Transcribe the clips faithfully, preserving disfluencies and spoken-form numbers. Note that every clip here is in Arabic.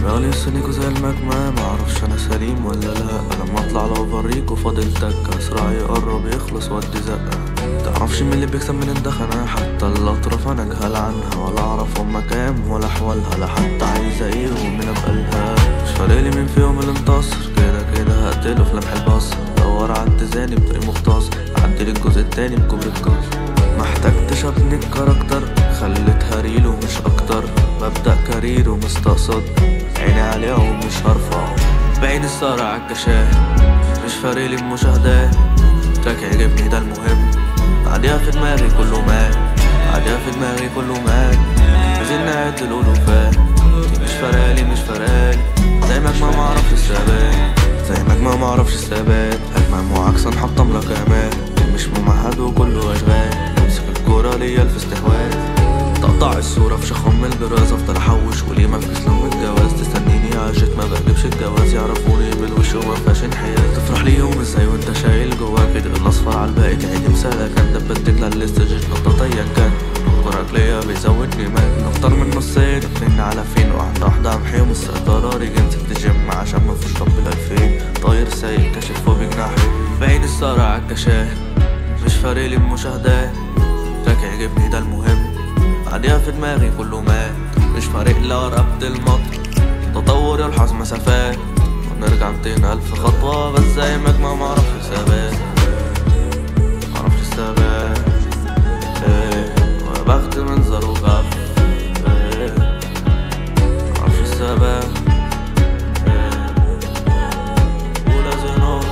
مغلي سنيكو زي المجمع، معرفش انا سليم ولا لا. لما اطلع لو اوريك وفاضل تكة، اسرع يقرب يخلص ودي زقة. متعرفش مين اللي بيكسب من الدخنة، حتى الاطراف انا اجهل عنها، ولا اعرف هما كام ولا احوالها، لا حتى عايزة ايه ومين ابقالها. مش فارقلي مين فيهم اللي انتصر، كده كده هقتله في لمح البصر. دور على التزاني بطريق مختصر، اعدل الجزء التاني بكوبري الكسر. محتاجتش ابني الكاركتر، خليتها ريل ومش اكتر. ببدأ كارير ومستقصد، عيني عليها ومش هرفع. بعين السهرة عالكشاف، مش فارقلي المشاهدات. تراك يعجبني ده المهم، بعديها في دماغي كله مات. بعديها في دماغي كله مات. عايزين نعد الألوفات، مش فارقلي مش فارقلي. زي مجمع معرفش الثبات، زي مجمع معرفش الثبات. هجمع معاكسة نحطم لك امان، مش ممهد وكله اشغال. امسك الكورة ليا في استحواذ، تقطع الصورة في شخم الجراز. افضل احوش وليه مفيش لم الجواز. تستنيني عاشت ما بجيبش الجواز، يعرفوني بالوش ومفيهاش انحياز. تفرح لي يوم ازاي وانت شايل جواك كده الاصفر عالباقي. تعيد مسالة كان دبت تجلى الاستجيج نقطة ايا كان. نظرك ليا بيزودني مال، نختار من نصين اتنين على فين. واحدة واحدة امحيهم السيطرة، رجع نزلت جيم عشان مفيش طب الالفين. طاير سايق كاشف فوق بجناحي، بعين السهرة عالكشاف. مش فارقلي المشاهدات، تراك يعجبني ده المهم. بعديها في دماغي كله مات، مش فارق لو رقبت المطر. تطور يلحظ مسافات، ونرجع ميتين ألف خطوة. بس زي مجمع معرفش ثبات، معرفش الثبات. ايه وبخت منظر وغف، ايه معرفش الثبات. ايه ولازم نقف،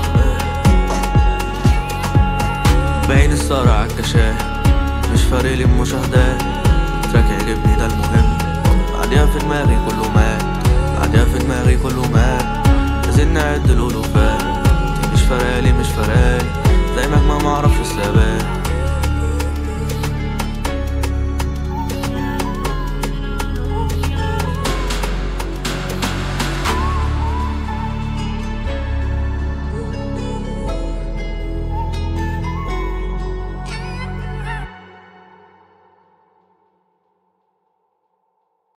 بعين السهرة عالكشاف. مش فارقلي المشاهدات، تراك يعجبني ده المهم. بعديها في دماغي كله مات، بعديها في دماغي كله مات. عايزين نعد الألوفات، مش فارقلي مش فارقلي.